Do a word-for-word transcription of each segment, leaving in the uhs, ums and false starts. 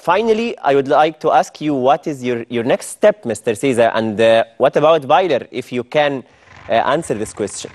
finally, I would like to ask you what is your, your next step, Mister Cesar, and uh, what about Weiler, if you can uh, answer this question.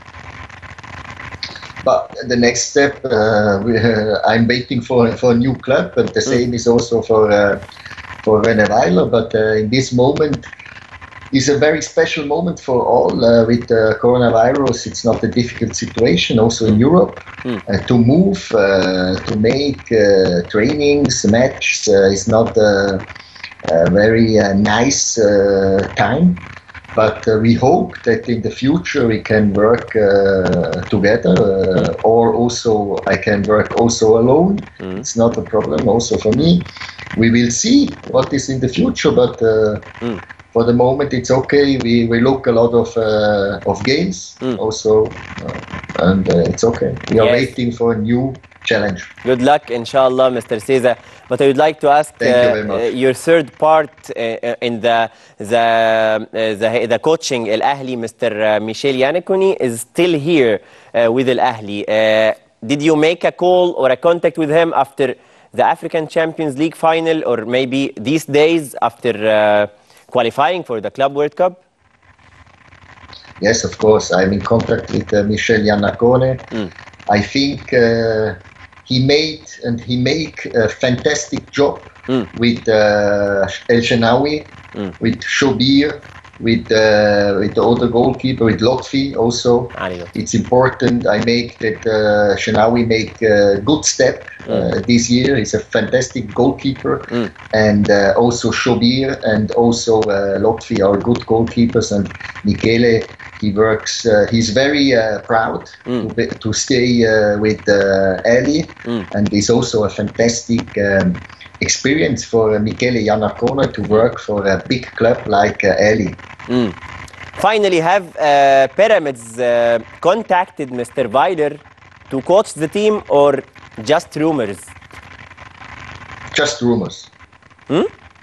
But the next step, uh, we, uh, I'm waiting for for a new club, and the mm. same is also for uh, for René Weiler. But uh, in this moment, is a very special moment for all. Uh, with the coronavirus, it's not a difficult situation. Also in Europe, mm. uh, to move, uh, to make uh, trainings, matches uh, is not a, a very uh, nice uh, time. But uh, we hope that in the future we can work uh, together, uh, or also I can work also alone. Mm. It's not a problem also for me. We will see what is in the future, but uh, mm. for the moment it's okay. We, we look a lot of uh, of games mm. also, uh, and uh, it's okay. We are yes. waiting for a new challenge. Good luck, inshallah, Mister Cesar. But I would like to ask uh, you your third part uh, in the the the, the coaching Al Ahly. Mister Michel Yannakoni is still here uh, with Al Ahly. Uh, did you make a call or a contact with him after the African Champions League final, or maybe these days after uh, qualifying for the Club World Cup? Yes, of course. I'm in contact with uh, Michel Yannakoni. Mm. I think uh, he made and he make a fantastic job mm. with uh, El Shenawi, mm. with Shobir, with uh, with the other goalkeeper, with Lotfi also. It's important. I make that uh, Shenawi make a good step uh, mm. this year. He's a fantastic goalkeeper, mm. and uh, also Shobir and also uh, Lotfi are good goalkeepers. And Michele, he works. Uh, he's very uh, proud mm. to, be, to stay uh, with uh, Ali, mm. and it's also a fantastic um, experience for uh, Michele Yannakoni to work for a big club like uh, Ali. Mm. Finally, have uh, Pyramids uh, contacted Mister Weiler to coach the team, or just rumors? Just rumors. Hmm?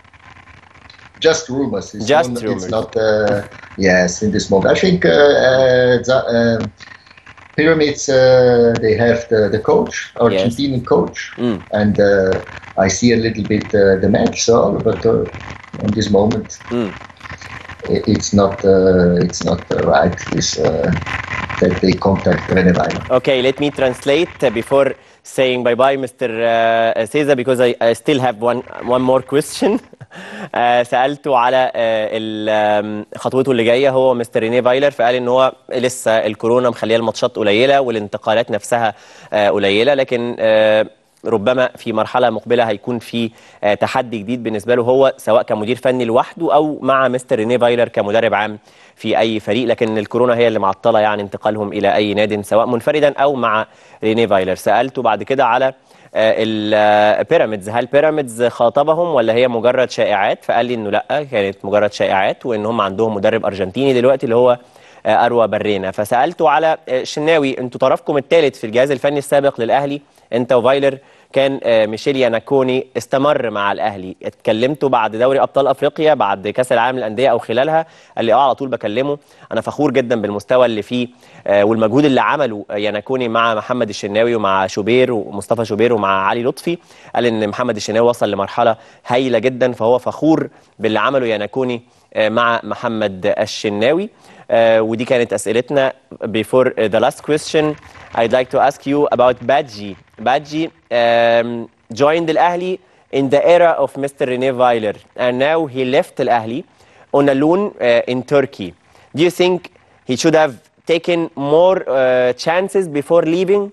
Just rumors. It's just not, rumors. It's not. Uh, yes, in this moment, I think uh, uh, the, uh, Pyramids. Uh, they have the, the coach, Argentinian yes. coach, mm. and uh, I see a little bit uh, the match. So, but uh, in this moment. Mm. It's not. Uh, it's not uh, right. This uh, that they contact René Weiler. Okay, let me translate uh, before saying bye bye, Mister Uh, Cesar, because I, I still have one one more question. uh, سألته على uh, خطوته اللي جايه هو مستر رينيه فايلر، فقال ان هو لسه الكورونا مخليه الماتشات قليله والانتقالات نفسها uh, قليله، لكن uh, ربما في مرحلة مقبلة هيكون في تحدي جديد بالنسبة له هو، سواء كمدير فني لوحده أو مع مستر رينيه فايلر كمدرب عام في أي فريق، لكن الكورونا هي اللي معطلة يعني انتقالهم إلى أي نادي سواء منفردا أو مع رينيه فايلر. سألته بعد كده على البيراميدز، هل بيراميدز خاطبهم ولا هي مجرد شائعات؟ فقال لي إنه لأ، كانت مجرد شائعات، وإن هم عندهم مدرب أرجنتيني دلوقتي اللي هو أروى برينا. فسألته على شناوي، أنتوا طرفكم الثالث في الجهاز الفني السابق للأهلي، أنت وفايلر، كان ميشيل ياناكوني استمر مع الأهلي، اتكلمتوا بعد دوري أبطال أفريقيا، بعد كأس العالم للأندية أو خلالها؟ قال لي اه على طول بكلمه، أنا فخور جدا بالمستوى اللي فيه والمجهود اللي عمله ياناكوني مع محمد الشناوي ومع شوبير ومصطفى شوبير ومع علي لطفي. قال إن محمد الشناوي وصل لمرحلة هايلة جدا، فهو فخور باللي عمله ياناكوني مع محمد الشناوي. Uh, ودي كانت أسئلتنا. Before uh, the last question, I'd like to ask you about Badji. Badji um, joined Al Ahly in the era of Mister René Weiler, and now he left Al Ahly on a loan uh, in Turkey. Do you think he should have taken more uh, chances before leaving?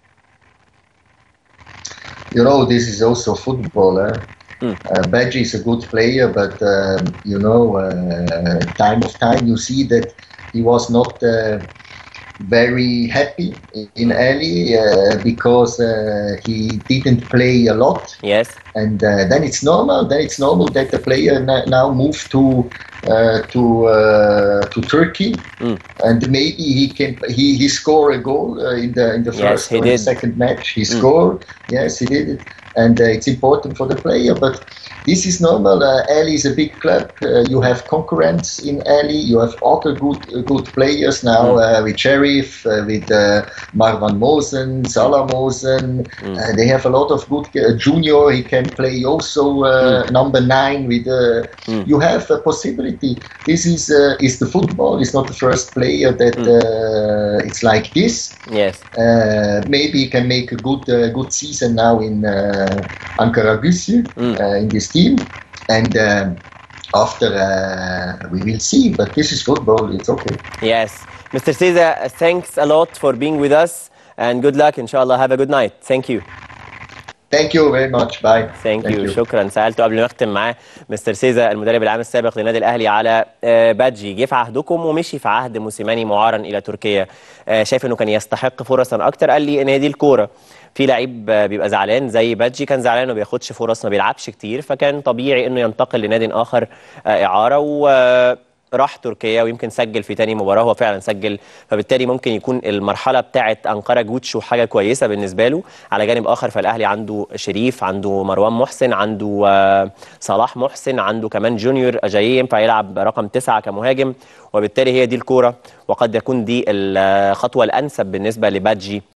You know, this is also football. Eh? Mm. Uh, Badji is a good player, but um, you know, uh, time of time you see that he was not uh, very happy in Ali uh, because uh, he didn't play a lot. Yes. And uh, then it's normal. Then it's normal that the player now moved to uh, to uh, to Turkey, mm. and maybe he can he he scored a goal uh, in the in the yes, first or the second match. He mm. scored. Yes, he did it. and uh, it's important for the player. But this is normal. Uh, Ali is a big club. Uh, you have concurrents in Ali. You have other good uh, good players now mm. uh, with Sheriff, uh, with uh, Marwan Mosen, Salah Mosen. Mm. Uh, they have a lot of good uh, junior. He can play also uh, mm. number nine. With uh, mm. you have a possibility. This is uh, is the football. It's not the first player that mm. uh, it's like this. Yes. Uh, maybe he can make a good uh, good season now in uh, Ankara Gücü mm. uh, in this team, and um, after uh, we will see. But this is football. It's okay. Yes, Mister Seza, thanks a lot for being with us, and good luck. Inshallah, have a good night. Thank you. Thank you very much. Bye. Thank, Thank you. you. شكرا. سألته قبل ما نختم معاه مستر سيزا المدرب العام السابق للنادي الأهلي على بادجي، جه في عهدكم ومشي في عهد موسيماني معارا إلى تركيا، شايف إنه كان يستحق فرصا أكتر. قال لي إن هي دي الكورة، في لعيب بيبقى زعلان زي بادجي كان زعلان وما بياخدش فرص، ما بيلعبش كتير، فكان طبيعي إنه ينتقل لنادي آخر إعارة، و راح تركيا ويمكن سجل في تاني مباراة، هو فعلا سجل، فبالتالي ممكن يكون المرحلة بتاعة أنقرة جوتشو حاجة كويسة بالنسبة له. على جانب آخر فالأهلي عنده شريف، عنده مروان محسن، عنده صلاح محسن، عنده كمان جونيور أجاييه ينفع يلعب رقم تسعة كمهاجم، وبالتالي هي دي الكورة، وقد يكون دي الخطوة الأنسب بالنسبة لبادجي